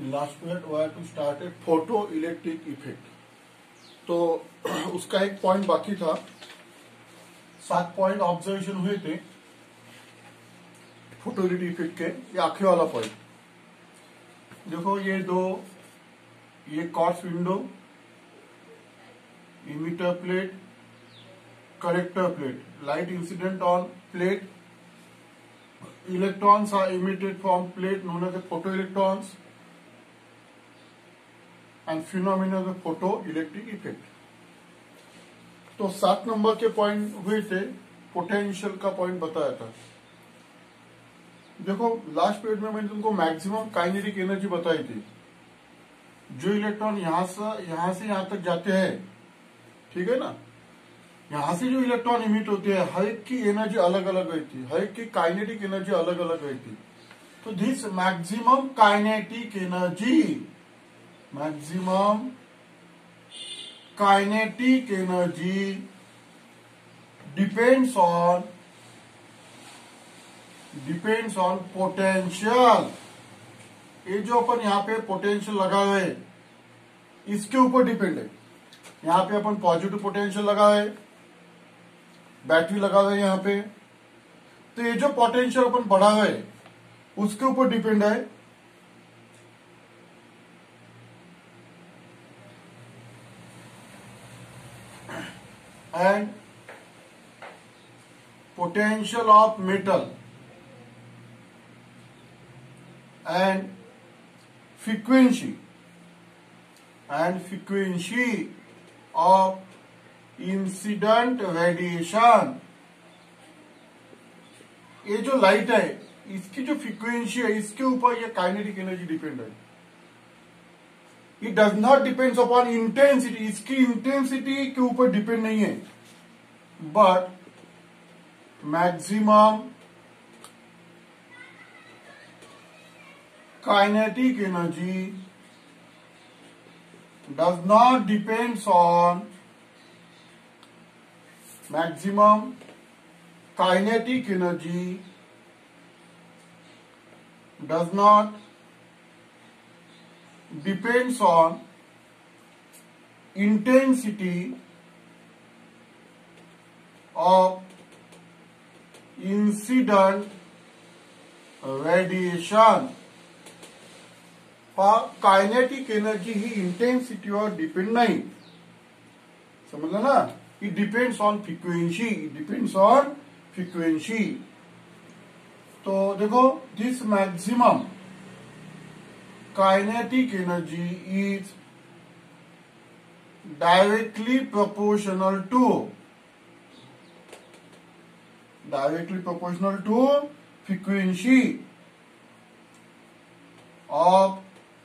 Last minute wire to start a photo electric effect. तो उसका एक पॉइंट बाकी था। 7 पॉइंट ऑब्जर्वेशन हुए थे फोटो इलेक्ट्रिक इफेक्ट के। ये आखिरी वाला पॉइंट देखो, ये quartz window, emitter plate, collector plate, light incident on plate, electrons are emitted from plate known as the photoelectrons and phenomena of the photoelectric effect। तो 7 number के पॉइंट हुए थे, पोटेंशियल का पॉइंट बताया था। देखो लास्ट पीरियड में मैंने तुमको मैक्सिमम काइनेटिक एनर्जी बताई थी। जो इलेक्ट्रॉन यहां से यहां तक जाते हैं, ठीक है ना, यहां से जो इलेक्ट्रॉन इमिट होते हैं, हर एक की एनर्जी अलग अलग रहती है, हर एक की काइनेटिक एनर्जी अलग अलग रहती है। तो this maximum kinetic energy depends on potential. ये जो अपन यहाँ पे पोटेंशियल लगा हुए है, इसके ऊपर डिपेंड है। यहाँ पे अपन पॉजिटिव पोटेंशियल लगा है, बैटरी लगा हुआ है यहाँ पे, तो ये जो पोटेंशियल अपन बढ़ा हुआ है उसके ऊपर डिपेंड है। And potential of metal and frequency of incident radiation. ये जो लाइट है, इसकी जो फ्रीक्वेंसी है, इसके ऊपर ये काइनेटिक एनर्जी डिपेंड है। It does not depends upon intensity, इसकी इंटेंसिटी के ऊपर डिपेंड नहीं है, but maximum kinetic energy does not depends on maximum kinetic energy does not depends on intensity of incident radiation। Kinetic energy ही intensity और depend नहीं, समझ ना। इट डिपेंड्स ऑन फ्रीक्वेंसी, तो देखो this maximum kinetic energy is directly proportional to frequency of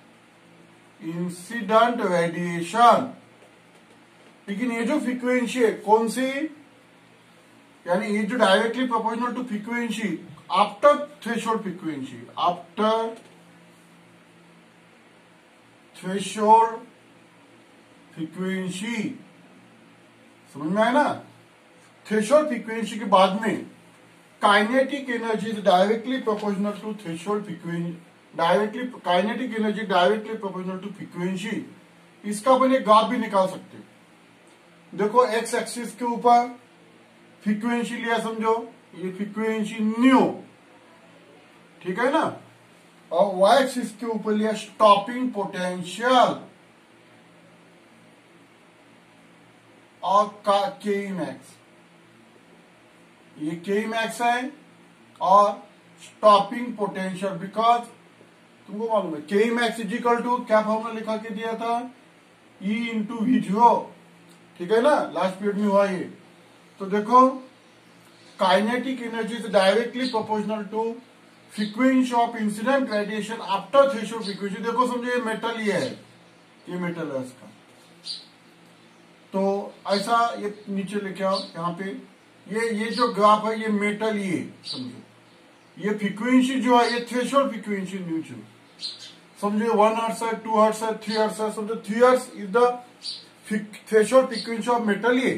incident radiation. लेकिन ये जो फ्रीक्वेंसी है कौन सी, यानी ये जो directly proportional to frequency after threshold frequency, समझ में आया ना। थ्रेशोल्ड फ्रीक्वेंसी के बाद में kinetic energy is directly proportional to threshold frequency, kinetic energy directly proportional to frequency. इसका अपन एक ग्राफ भी निकाल सकते हैं। देखो एक्स एक्सिस के ऊपर फ्रीक्वेंसी लिया, समझो ये फ्रीक्वेंसी न्यू, ठीक है ना, और वाई एक्सिस के ऊपर लिया स्टॉपिंग पोटेंशियल और के मैक्स, ये के मैक्स है और स्टॉपिंग पोटेंशियल। बिकॉज तुमको मालूम है के मैक्स इजिकल टू क्या फॉर्मूला लिखा के दिया था, E इंटू V0, ठीक है ना, लास्ट पीरियड में हुआ ये। तो देखो kinetic energy is directly proportional to frequency of incident radiation after threshold frequency. देखो समझो ये मेटल ये है, ये मेटल है इसका, तो ऐसा ये नीचे लेके आओ यहाँ पे, ये जो ग्राफ है ये मेटल, ये समझो ये फ्रीक्वेंसी जो है ये थ्रेशोल्ड फ्रीक्वेंसी न्यूट्रल, समझो 1 हर्ट्ज है, 2 हर्ट्ज है, 3 हर्ट्ज है, समझो 3 hertz is the threshold frequency of metal. ये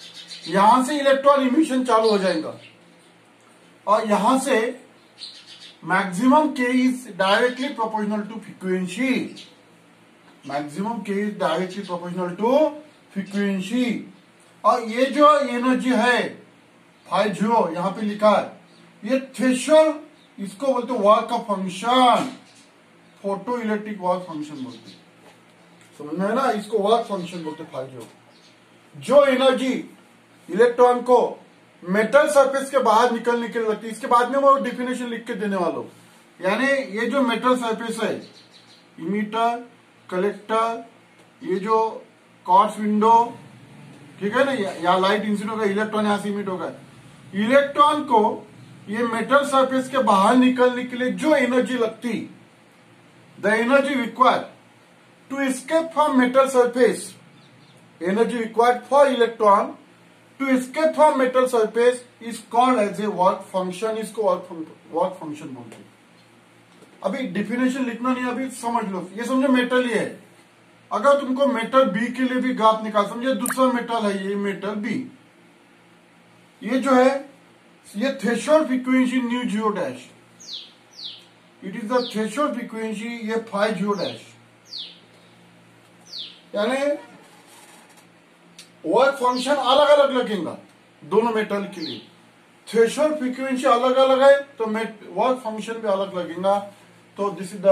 यहां से इलेक्ट्रॉन इमिशन चालू हो जाएगा और यहां से maximum K is directly proportional to frequency, maximum K is directly proportional to frequency. और ये जो एनर्जी है 50 यहां पे लिखा है, ये थ्रेशोल्ड, इसको बोलते वर्क का function, photo electric work function बोलते, समझ में है ना, इसको वर्क फंक्शन बोलते 50। जो एनर्जी इलेक्ट्रॉन को मेटल सरफेस के बाहर निकलने के लिए लगती है, इसके बाद में वो डिफिनेशन लिख के देने वालों, यानी ये जो मेटल सरफेस है, इमीटर, कलेक्टर, ये जो क्वार्ट्ज विंडो, ठीक है ना, या लाइट इंसिडेंट होगा, इलेक्ट्रॉन यहां से इमिट होगा, इलेक्ट्रॉन को ये मेटल सरफेस के बाहर निकलने के लिए जो एनर्जी लगती, the energy required to escape from metal surface, energy required for electron to escape from metal surface is called as a work function, इसको वर्क फंक्शन बोलते हैं। अभी डिफिनेशन लिखना नहीं, अभी समझ लो, ये समझो मेटल ही है, अगर तुमको मेटल बी के लिए भी ग्राफ निकाल, समझे दूसरा मेटल है ये मेटल बी, ये जो है ये threshold frequency nu zero dash, it is the threshold frequency, ये 50 डैश, यानी वर्क फंक्शन अलग अलग लगेगा दोनों मेटल के लिए, थ्रेशोल्ड फ्रीक्वेंसी अलग अलग है तो वर्क फंक्शन भी अलग लगेगा। तो this is the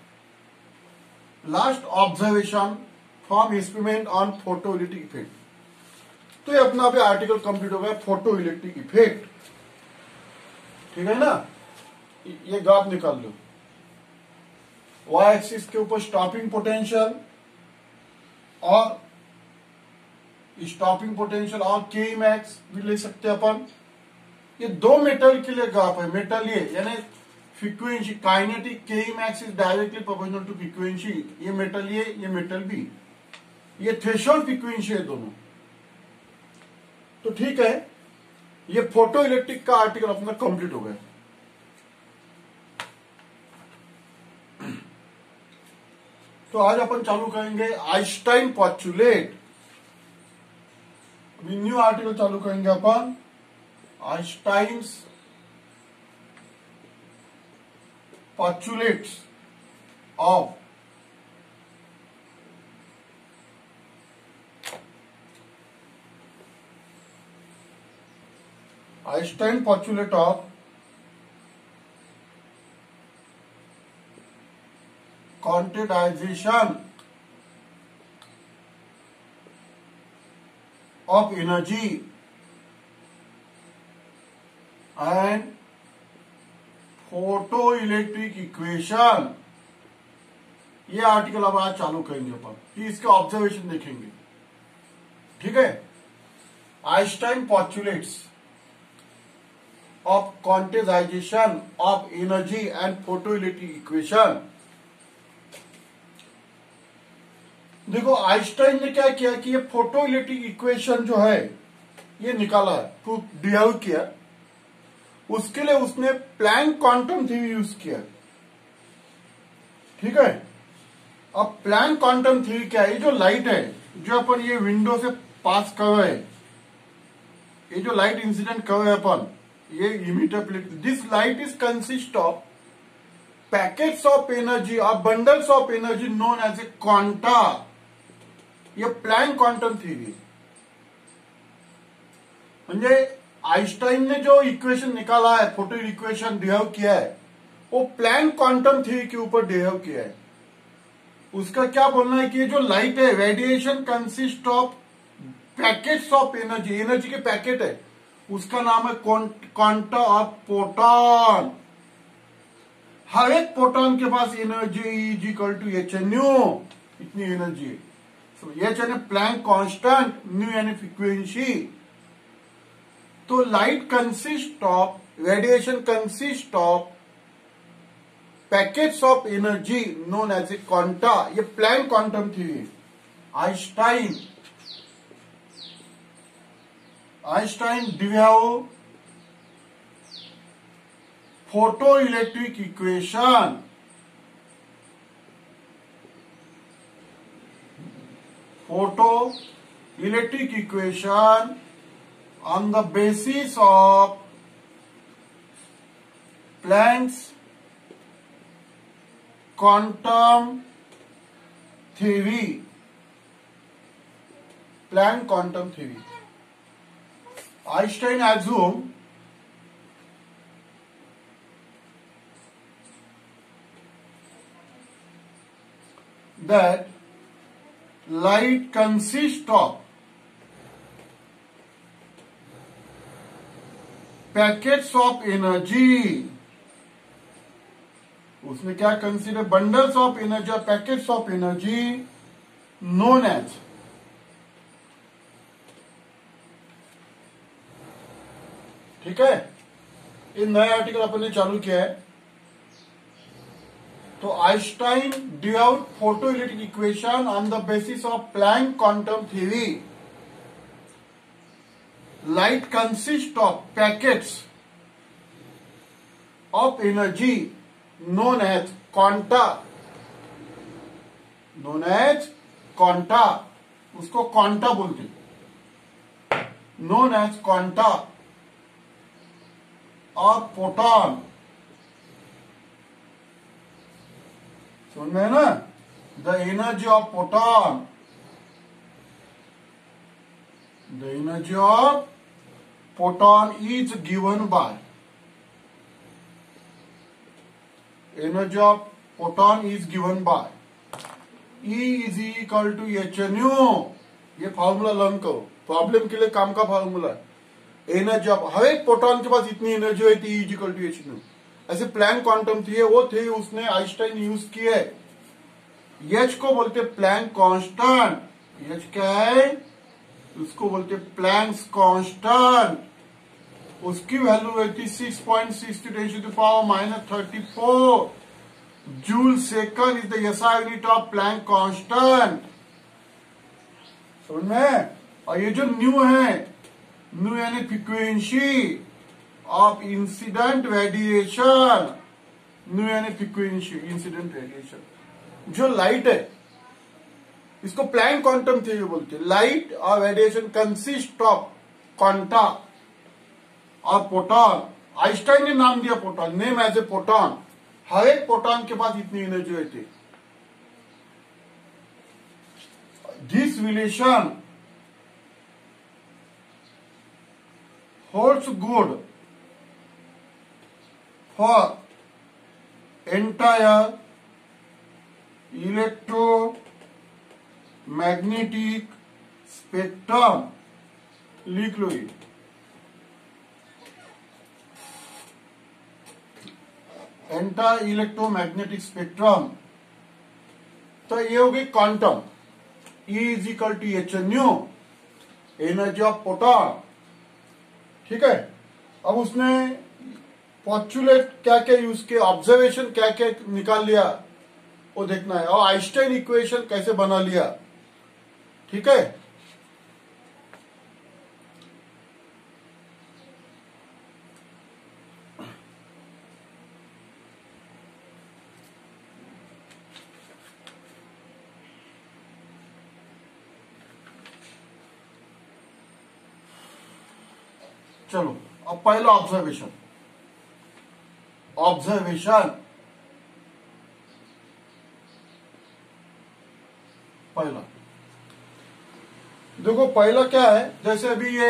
last observation from experiment on photo electric effect. तो ये अपना भी आर्टिकल कंप्लीट हो गया, फोटो इलेक्ट्रिक इफेक्ट, ठीक है ना। ये ग्राफ निकाल लो, वाई एक्सिस के ऊपर स्टॉपिंग पोटेंशियल और स्टॉपिंग पोटेंशियल और के मैक्स भी ले सकते हैं अपन। ये दो मेटल के लिए ग्राफ है, मेटल ये यानी frequency kinetic K max is directly proportional to frequency, ये मेटल बी, ये थ्रेशोल्ड फ्रीक्वेंसी है दोनों। तो ठीक है, ये फोटो इलेक्ट्रिक का आर्टिकल अपना कंप्लीट हो गया। तो आज अपन चालू करेंगे आइंस्टाइन पोस्टुलेट, न्यू आर्टिकल चालू करेंगे अपन Einstein's postulates of Einstein postulate of quantization of energy and photoelectric equation, ये आर्टिकल अब आज चालू करेंगे अपन, कि इसके ऑब्जर्वेशन देखेंगे, ठीक है। Einstein postulates of quantization of energy and photoelectric equation. देखो आइंस्टाइन ने क्या किया कि ये फोटोइलेक्ट्रिक इक्वेशन जो है ये निकाला है, प्रूफ डिराइव किया, उसके लिए उसने प्लैंक क्वांटम थ्योरी यूज किया, ठीक है। अब प्लैंक क्वांटम थ्योरी क्या है, ये जो लाइट है जो अपन ये विंडो से पास कर रहे हैं, ये जो लाइट इंसिडेंट कर रहे हैं अपन, ये emitter plate, this light is consist of packets of energy और bundles of energy known as a quanta, ये प्लैंक क्वांटम थ्योरी। म्हणजे आइंस्टाइन ने जो इक्वेशन निकाला है, फोटो इक्वेशन डिराइव किया है, वो प्लैंक क्वांटम थ्योरी के ऊपर डिराइव किया है। उसका क्या बोलना है कि ये जो लाइट है, radiation consist of packets of energy, energy के पैकेट है, उसका नाम है क्वांटा ऑफ प्रोटॉन। हर एक प्रोटॉन के पास energy is equal to h nu, इतनी एनर्जी है। एच यानी प्लैंक कांस्टेंट, न्यू यानी फ्रीक्वेंसी। तो light consist of, radiation consist of packets of energy known as a quanta, ये Planck quantum theory. Einstein derive photo electric equation on the basis of Planck's quantum theory, Planck quantum theory. Einstein assumed that light consists of packets of energy. उसने क्या consider, bundles of energy और packets of energy known as, ठीक है। ये नया article अपन ने चालू किया है। तो Einstein drew out photoelectric equation on the basis of Planck quantum theory. Light consist of packets of energy known as quanta, known as quanta, उसको क्वांटा बोलते, known as quanta और फोटॉन, सुन में ना, the energy of photon, the energy of photon is given by, energy of photon is given by E is equal to h nu। ये formula learn करो, problem के लिए काम का फार्मूला है। एनर्जी ऑफ, हर एक प्रोटॉन के पास इतनी एनर्जी होती है, E is equal to h nu। ऐसे प्लैंक क्वांटम थी, वो थे, उसने आइंस्टाइन यूज किए। H को बोलते प्लैंक कांस्टेंट, H क्या है, उसको बोलते प्लैंक्स कांस्टेंट। उसकी वैल्यू रहती 6.62 × 10⁻34 joule second is the SI unit of Planck constant, समझ में। और ये जो न्यू है, न्यू यानी frequency of incident radiation, nu यानी फ्रीक्वेंसी इंसिडेंट रेडिएशन। जो लाइट है इसको प्लैंक क्वांटम थ्योरी बोलते हैं। लाइट और रेडिएशन कंसिस्ट ऑफ क्वांटा और प्रोटॉन। आइंस्टाइन ने नाम दिया proton, name as a proton. हर एक प्रोटॉन के पास इतनी एनर्जी होती है। This relation holds good for entire electromagnetic spectrum. लिख लो ये, एंटायर इलेक्ट्रोमैग्नेटिक स्पेक्ट्रम। तो ये हो गई quantum, E is equal to h nu, energy of proton, ठीक है। अब उसने पॉस्टुलेट क्या क्या यूज किया, ऑब्जर्वेशन क्या क्या निकाल लिया, वो देखना है। और आइंस्टाइन इक्वेशन कैसे बना लिया, ठीक है। चलो अब पहला ऑब्जर्वेशन, पहला देखो, पहला क्या है, जैसे अभी ये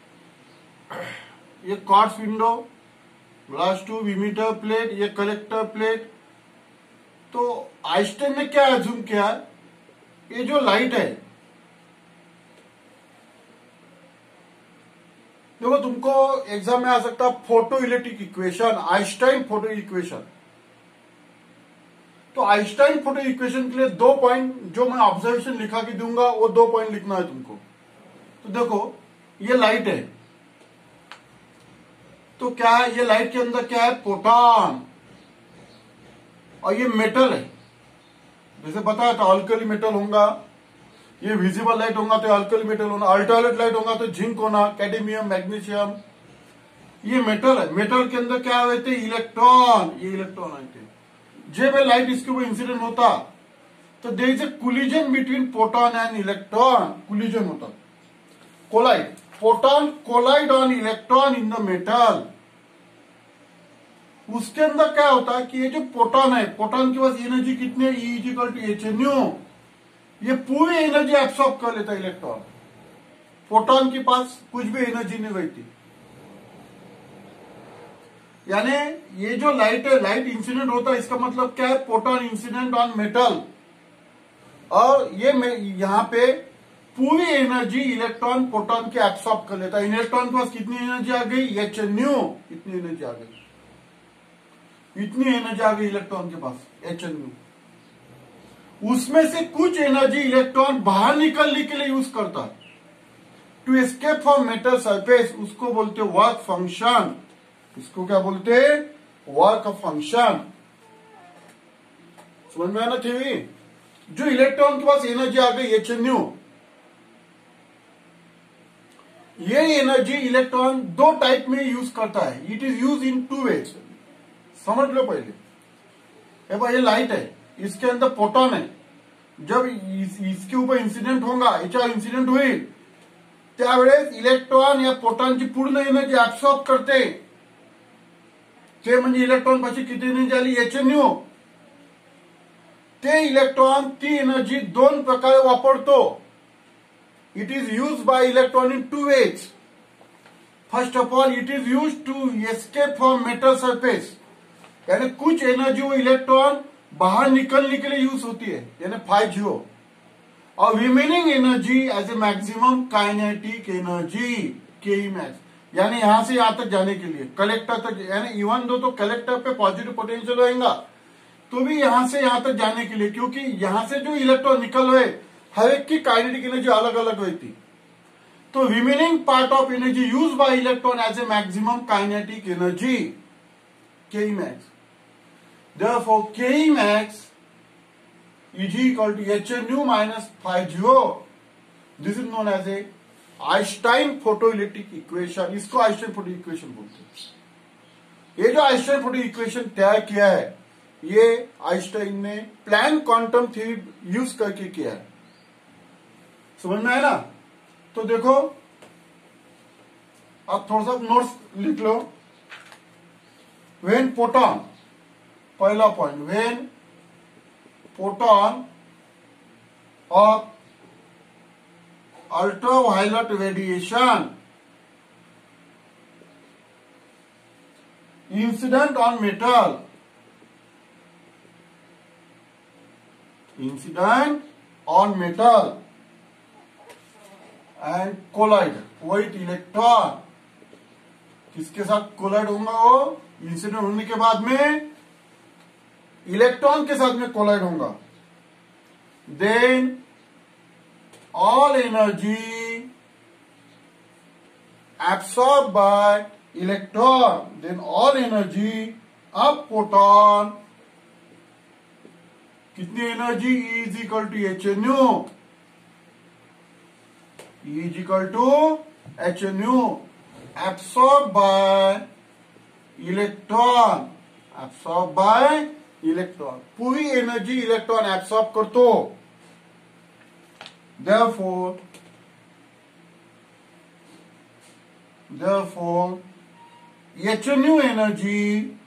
quartz window, glass tube, emitter plate, ये कलेक्टर प्लेट। तो आइंस्टाइन ने क्या एज्यूम किया, ये जो लाइट है, देखो तुमको एग्जाम में आ सकता है photo electric equation, Einstein photo equation. तो आइंस्टाइन फोटो इक्वेशन के लिए 2 पॉइंट जो मैं ऑब्जर्वेशन लिखा के दूंगा, वो 2 पॉइंट लिखना है तुमको। तो देखो ये लाइट है, तो क्या है, ये लाइट के अंदर क्या है, प्रोटॉन, और ये मेटल है। जैसे बताया था अल्कली मेटल होगा, ये विजिबल लाइट होगा तो अल्कली मेटल होना, अल्ट्रावायलेट लाइट होगा तो जिंक होना, कैडमियम, मैग्नीशियम। ये मेटल है, मेटल के अंदर क्या होते हैं, इलेक्ट्रॉन, ये इलेक्ट्रॉन आते हैं। जब ये लाइट इसके ऊपर इंसिडेंट होता तो there is a collision between proton and electron, collision होता, collide, proton collide on electron in the metal. उसके अंदर क्या होता है कि ये जो प्रोटॉन है, प्रोटॉन के पास एनर्जी कितनी है, E equal to h n u, ये पूरी एनर्जी एब्सॉर्ब कर लेता है इलेक्ट्रॉन। प्रोटॉन के पास कुछ भी एनर्जी नहीं रहती। यानी ये जो लाइट है, लाइट इंसिडेंट होता है, इसका मतलब क्या है, प्रोटॉन इंसिडेंट ऑन मेटल, और ये यहाँ पे पूरी एनर्जी इलेक्ट्रॉन प्रोटॉन के एब्सॉर्ब कर लेता है। इलेक्ट्रॉन के पास कितनी एनर्जी आ गई, एच एन यू, इतनी एनर्जी आ गई, इतनी एनर्जी आ गई इलेक्ट्रॉन के पास, एच एन यू। उसमें से कुछ एनर्जी इलेक्ट्रॉन बाहर निकलने के लिए यूज करता है, to escape from metal surface, उसको बोलते वर्क फंक्शन। इसको क्या बोलते हैं, वर्क फंक्शन। समझ में आना चाहिए। जो इलेक्ट्रॉन के पास एनर्जी आ गई एच एन यू, ये एनर्जी इलेक्ट्रॉन दो टाइप में यूज करता है। It is use in two ways, समझ लो पहले। भाई ये लाइट है, इसके अंदर प्रोटॉन है, जब इसके ऊपर इंसिडेंट होगा, एचआर इंसिडेंट हुई, त्यावेळेस इलेक्ट्रॉन या प्रोटॉनची पूर्ण एनर्जी ऍब्सॉर्ब करते। ते म्हणजे इलेक्ट्रॉन पाशी किती एनर्जी आली, एच एन यू। ते इलेक्ट्रॉन ती एनर्जी दोन प्रकारे वापरतो। It is use by electron in two ways. First of all it is use to escape from metal surface, यानी कुछ एनर्जी वो इलेक्ट्रॉन बाहर निकलने के लिए यूज होती है, यानी 5 और remaining energy as a maximum kinetic energy, K max, यानी यहां से यहां तक जाने के लिए, कलेक्टर तक, यानी इवन दो तो कलेक्टर पे पॉजिटिव पोटेंशियल रहेगा, तो भी यहां से यहां तक जाने के लिए, क्योंकि यहां से जो इलेक्ट्रॉन निकल रहे, हर एक की काइनेटिक एनर्जी अलग अलग रहती। तो remaining part of energy use by electron as a maximum kinetic energy, K max. Therefore, Ke max is equal to hnu minus phi0. This is known as a Einstein photoelectric equation. इसको Einstein photo equation बोलते हैं। ये जो Einstein photo equation तैयार किया है, ये Einstein ने प्लैंक क्वांटम थ्योरी यूज करके किया है। समझ में आया ना। तो देखो, आप थोड़ा सा नोट्स लिख लो। व्हेन प्रोटॉन, पहला point, when proton of ultraviolet radiation incident on metal, incident on metal and collide with electron, किसके साथ कोलाइड होगा, वो इंसिडेंट होने के बाद में इलेक्ट्रॉन के साथ में कोलाइड होगा। Then all energy absorb by electron, then all energy of proton, कितनी energy, E is equal to h n u, E is equal to h n u, absorb by electron, absorb by electron, पूरी energy electron absorb करतो। therefore hnu energy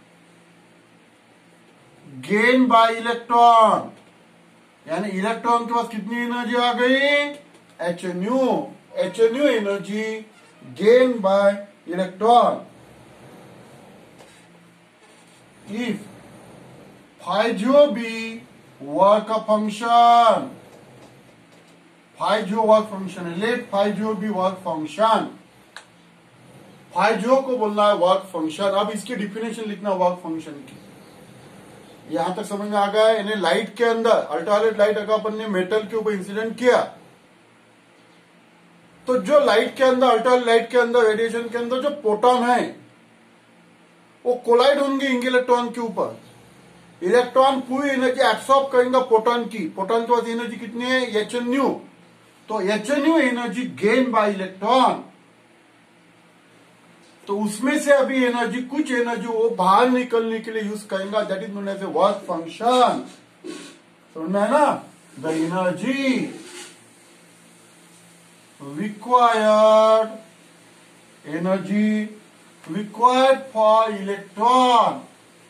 gain by electron, यानी electron के पास कितनी energy आ गई, hnu energy gain by electron. If phi0 be work function, phi0 work function है, let phi0 be work function, phi0 को बोलना है वर्क फंक्शन। अब इसकी डिफिनेशन लिखना वर्क फंक्शन की। यहां तक समझ में आ गया है। यानी लाइट के अंदर, अल्ट्रावायलेट लाइट अगर अपन ने मेटल के ऊपर इंसिडेंट किया, तो जो लाइट के अंदर, अल्ट्रावायलेट लाइट के अंदर, रेडिएशन के अंदर जो प्रोटॉन है, वो कोलाइड होंगे इलेक्ट्रॉन के ऊपर। इलेक्ट्रॉन पूरी एनर्जी एब्सॉर्ब करेगा प्रोटॉन की। प्रोटॉन के पास एनर्जी कितनी है, एच एन यू। तो h n u energy gain by electron. तो उसमें से अभी एनर्जी, कुछ एनर्जी वो बाहर निकलने के लिए यूज करेगा, that is known as a work function. समझना है ना। The energy required for electron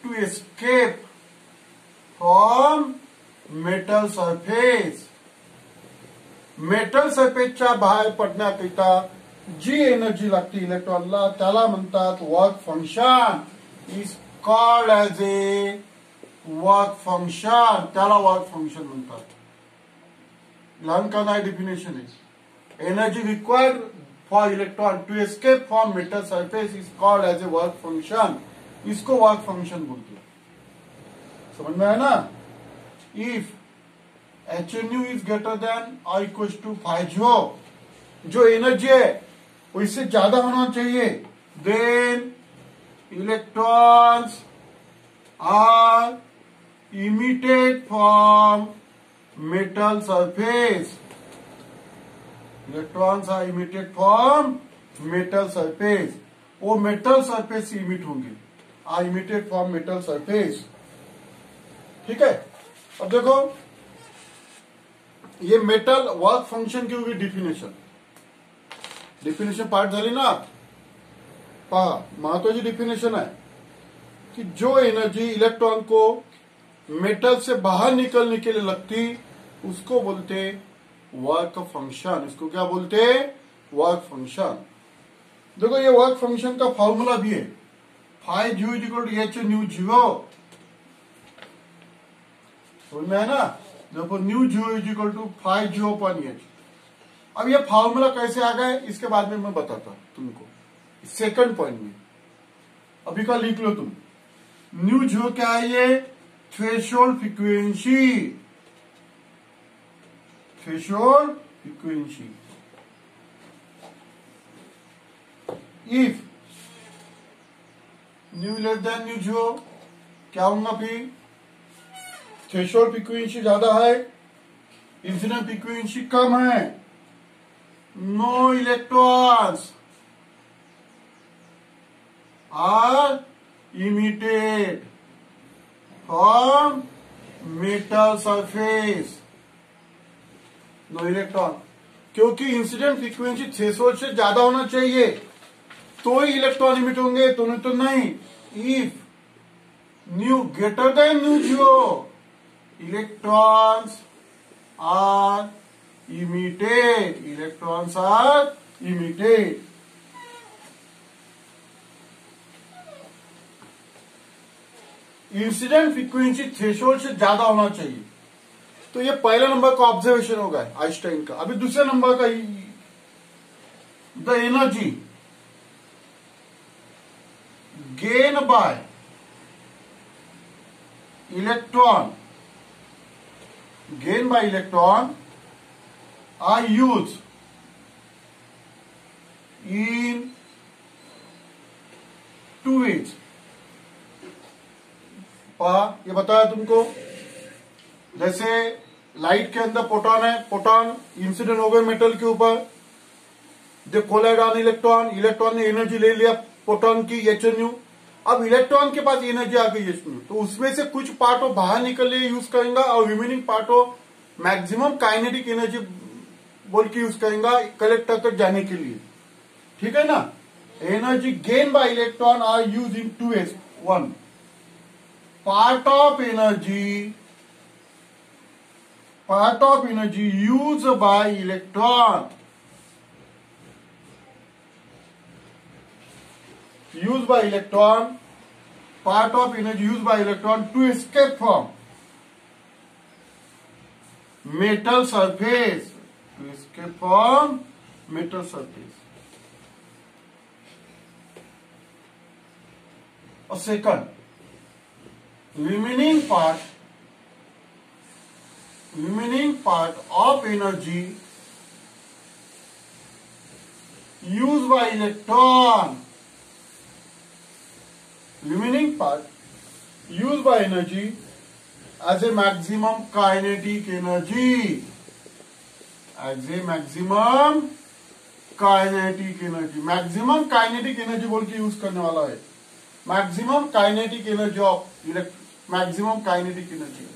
to escape from metal surface. मेटल सरफेसच्या बाहेर पडण्याकरिता जी एनर्जी लागते इलेक्ट्रॉनला त्याला म्हणतात work function. Is called as a work function. त्याला वर्क फंक्शन म्हणतात. लर्न करना है डेफिनेशन है. Energy required for electron to escape from metal surface is called as a work function. इसको वर्क फंक्शन बोलते हैं. समझ में आया ना. If HNU is greater than और इक्वल टू फाइव, जो एनर्जी है वो इससे ज्यादा होना चाहिए, then electrons are emitted from metal surface. Electrons are emitted from metal surface. वो मेटल सरफेस से इमिट होंगे. Are emitted from metal surface. ठीक है. अब देखो ये मेटल वर्क फंक्शन की होगी डिफिनेशन. डिफिनेशन पार्ट झाली ना. पहा महत्वाची डिफिनेशन है कि जो एनर्जी इलेक्ट्रॉन को मेटल से बाहर निकलने के लिए लगती उसको बोलते वर्क फंक्शन. इसको क्या बोलते? Work function. देखो ये वर्क फंक्शन का फॉर्मूला भी है. Five u equal to h nu zero. समझ में है ना. देखो nu zero is equal to 5/H. अब ये फॉर्मूला कैसे आ गए इसके बाद में मैं बताता तुमको सेकंड पॉइंट में. अभी का लिख लो तुम. न्यू जीरो क्या है? ये threshold frequency. Threshold frequency. If nu less than nu zero क्या होगा? फिर थ्रेशोल्ड फ्रीक्वेंसी ज्यादा है, इंसिडेंट फ्रीक्वेंसी कम है. No electrons are emitted from metal surface. No electron. क्योंकि इंसिडेंट फ्रीक्वेंसी थ्रेशोल्ड से ज्यादा होना चाहिए तो ही इलेक्ट्रॉन इमिट होंगे, तो नहीं. If nu greater than nu zero electrons are emitted. Electrons are emitted. Incident frequency threshold से ज्यादा होना चाहिए. तो ये पहले नंबर का ऑब्जर्वेशन होगा आइंस्टाइन का. अभी दूसरे नंबर का the energy gain by electron are used in two ways. ये बताया तुमको. जैसे लाइट के अंदर प्रोटॉन है. प्रोटॉन इंसिडेंट हो गए मेटल के ऊपर. They collide on electron. Electron ने एनर्जी ले लिया प्रोटॉन की HNU. अब इलेक्ट्रॉन के पास एनर्जी आ गई HNU, तो उसमें से कुछ पार्टो बाहर निकल लिए यूज करेंगे और रिमेनिंग पार्टो मैक्सिमम काइनेटिक एनर्जी बोल के यूज करेंगे कलेक्टर तक जाने के लिए. ठीक है ना. Energy gain by electron are use in two ways. One, part of energy use by electron. Used by electron, part of energy used by electron to escape from metal surface. To escape from metal surface. A second, remaining part of energy used by electron. Remaining part used by energy as a maximum kinetic energy. Maximum kinetic energy बोल के use करने वाला है. Maximum kinetic energy of maximum kinetic energy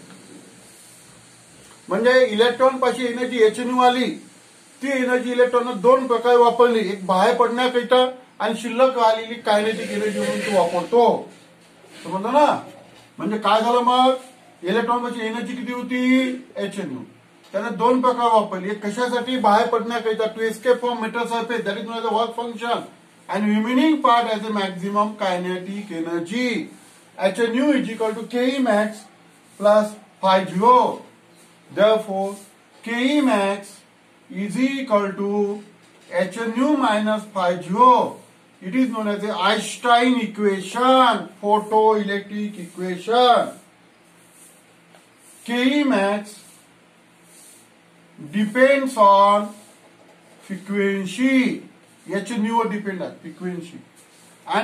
म्हणजे electron पाशी energy HNU आली. ती energy electron दोन प्रकारे वापरली. एक बाहेर पडण्याकरिता आणि शिल्लक आलेली कायनेटिक एनर्जी म्हणून तो वापरतो. समजलं ना. म्हणजे काय झालं मग, इलेक्ट्रॉनची एनर्जी किती होती, HNU. त्याने दोन प्रकार वापरले, एक कशासाठी, बाहेर पडण्याकरिता, to escape from metal surface, that is not the work function, and remaining part as a maximum kinetic energy. HNU is equal to Ke max plus phi 0. Therefore, Ke max is equal to HNU minus phi 0. It is known as the Einstein equation, photoelectric equation. Ke max depends on frequency. HNU depend आहे, frequency and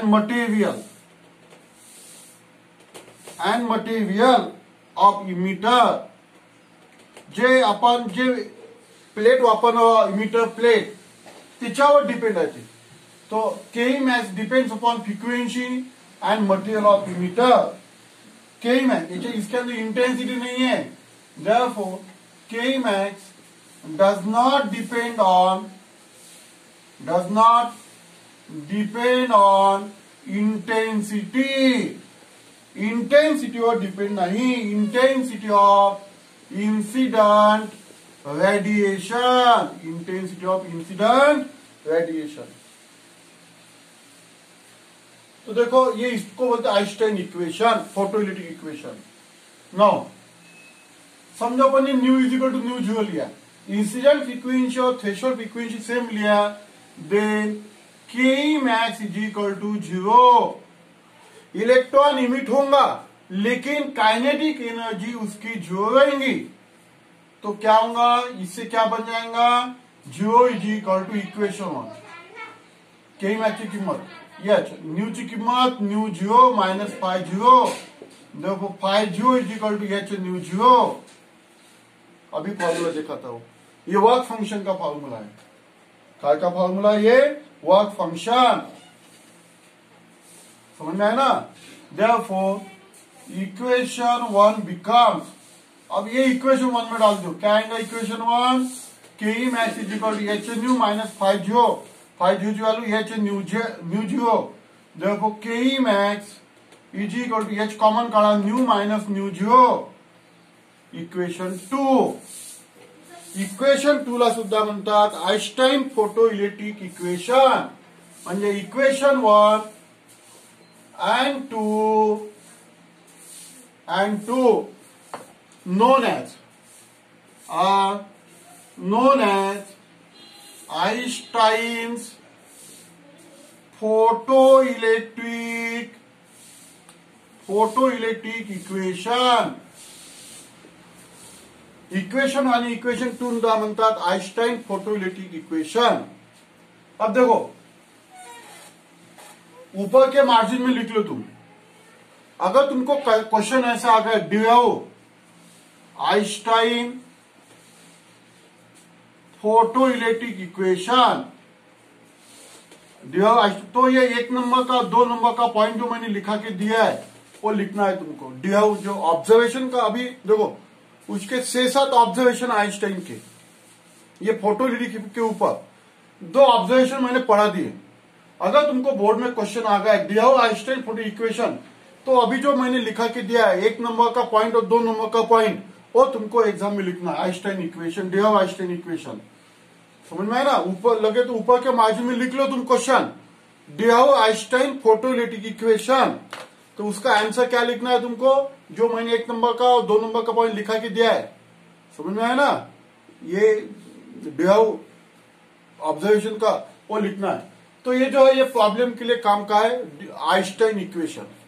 material of emitter. जे आपण जे plate वापरणार, emitter plate, त्याच्यावर depend आहे. तो Ke max depends upon frequency and material of emitter. Ke max इसके अंदर इंटेंसिटी नहीं है. Therefore, Ke max does not depend on intensity. Intensity और डिपेंड नहीं, intensity of incident radiation, intensity of incident radiation. तो देखो ये इसको बोलते हैं Einstein equation, photoelectric equation. Now समझो अपन ने nu is equal to nu zero लिया, इंसिडेंट फ्रीक्वेंसी और थ्रेशोल्ड फ्रीक्वेंसी सेम लिया, then Ke max is equal to 0. Electron emit होगा लेकिन काइनेटिक एनर्जी उसकी 0 रहेंगी. तो क्या होगा, इससे क्या बन जाएगा, 0 is equal to equation 1. Ke max की कीमत न्यू की कीमत न्यू 0 माइनस फाइ 0. देखो phi 0 is equal to H nu 0. अभी फॉर्मूला देखा था, ये वर्क फंक्शन का फॉर्मूला है. काय का फॉर्मूला, ये वर्क फंक्शन. समझ में है ना. Therefore, इक्वेशन 1 becomes, अब ये इक्वेशन 1 में डाल दो, क्या आएगा equation 1, Ke max is equal to HNU minus phi 0. Phi 0 की value H nu 0. Therefore, Ke max is equal to H common काढा, nu minus nu 0. Equation 2. Equation 2 ला सुद्धा म्हणतात आइन्स्टाईन फोटोइलेक्ट्रिक इक्वेशन. म्हणजे equation 1 and 2 known as Einstein's photoelectric equation. Equation 1 equation 2 म्हणतात Einstein photoelectric equation. अब देखो ऊपर के मार्जिन में लिख लो तुम, अगर तुमको क्वेश्चन ऐसा आ गया, डिराइव आइंस्टाइन फोटोइलेक्ट्रिक इक्वेशन, तो ये 1 नंबर का 2 नंबर का पॉइंट जो मैंने लिखा के दिया है वो लिखना है तुमको. डिराइव जो ऑब्जर्वेशन का, अभी देखो उसके 6-7 ऑब्जर्वेशन आइंस्टाइन के, ये फोटोइलेक्ट्रिक के ऊपर 2 ऑब्जर्वेशन मैंने पढ़ा दिए. अगर तुमको बोर्ड में क्वेश्चन आ गया डिराइव आइंस्टाइन फोटो इक्वेशन, तो अभी जो मैंने लिखा के दिया है 1 नंबर का पॉइंट और 2 नंबर का पॉइंट, वो तुमको एग्जाम में लिखना है. Einstein equation, derive Einstein equation. समझ में है ना. ऊपर लगे तो ऊपर के मार्जिन में लिख लो तुम question, derive Einstein photoelectric equation. तो उसका आंसर क्या लिखना है तुमको, जो मैंने 1 नंबर का और 2 नंबर का पॉइंट लिखा के दिया है. समझ में है ना. ये डिराइव ऑब्जर्वेशन का वो लिखना है. तो ये जो है ये प्रॉब्लम के लिए काम का है, आइंस्टाइन इक्वेशन.